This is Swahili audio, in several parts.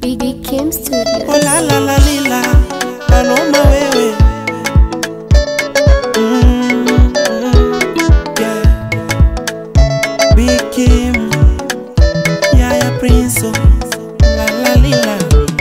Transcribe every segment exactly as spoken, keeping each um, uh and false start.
Big Kim Studios. Oh la la la lila, Paloma wewe. Mm, mm, yeah. Big Kim, Yaya Prince, la la lila.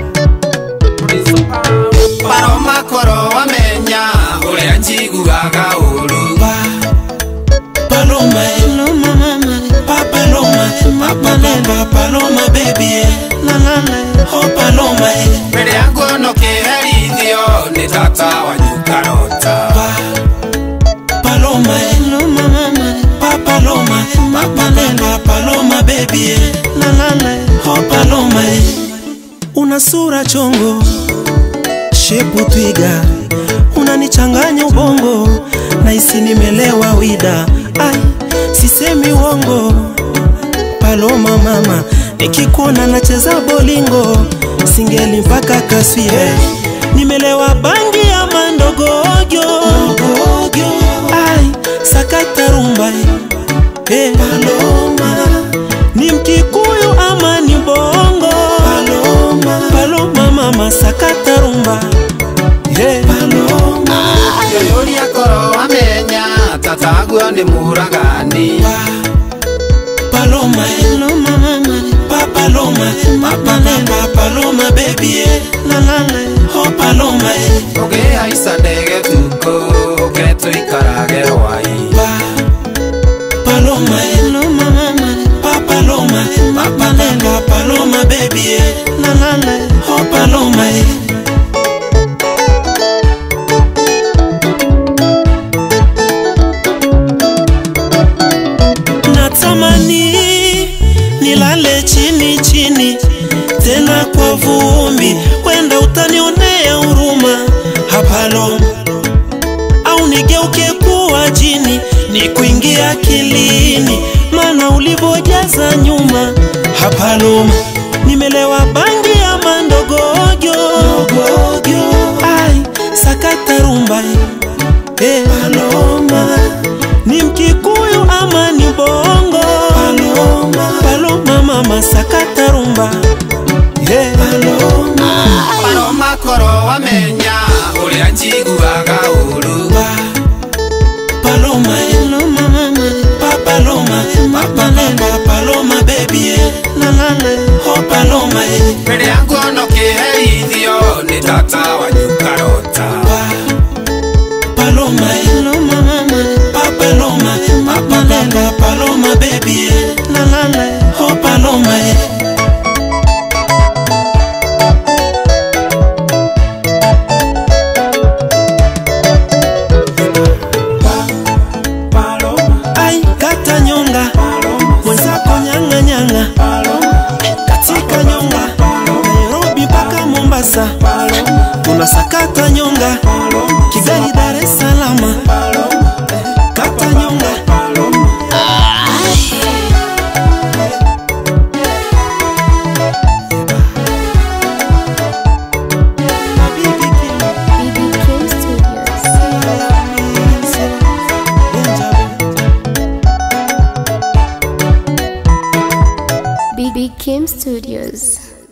Paloma koro wamenya, ule anjiguaga uru. Paloma, Paloma mama, Paloma, Paloma, Paloma baby, la la la. Oh Paloma, mbele yangu no kiherithio ni tata wanyukarota. Paloma, Paloma mama, Paloma, Paloma, Paloma baby, la la la. Oh Paloma, una sura chongo, shepu twiga, unanichanganya ubongo, na isi nimelewa wida. Ai, sisemi uongo. Paloma mama, nikikuona nacheza bolingo, singeli mpaka kaswire. Nimelewa bangi ya mandogogyo, ai, sakata rumba. Hey, Paloma, ni mkikuyu ama ni bongo? Paloma, Paloma mama, sakata rumba. Hey, Paloma, yoyori ya koro wamenya, tataguo ni muragani. Paloma, Paloma mama, Paloma, Paloma, Paloma baby, la la la. Oh Paloma, oge aisa ndege tuko, oge tuikarage rwai. Paloma, Paloma mama, Paloma, Paloma, Paloma baby, la la la. Oh Paloma. Natamani nilale chini chini tena kwa vumbi, wenda utanionea huruma. Paloma, au nigeuke kuwa jini, nikuingia akilini, maana ulivojaza nyuma. Paloma, nimelewa bangi ya mandogogyo, ai, sakata rumba. Hey, Paloma, ni mkikuyu ama ni bongo? Paloma, Paloma mama, sakata rumba. Hey, Paloma, Paloma koro wamenya, ule anjiguaga uru. Paloma, Paloma mama, Paloma, Paloma, Paloma baby, la la la. Oh Paloma, mbele yangu no kiherithio ni tata wanyukarota. Paloma, Paloma mama, Paloma, Paloma, Paloma baby, la la la. Oh Paloma. Ai, kata nyonga, mwenzako nyanga nyanga, katika nyonga, Nairobi mpaka Mombasa, tunasakata nyonga, Kigali Dar es Salaam, kata nyonga. Big Kim Studios. Big Kim Studios.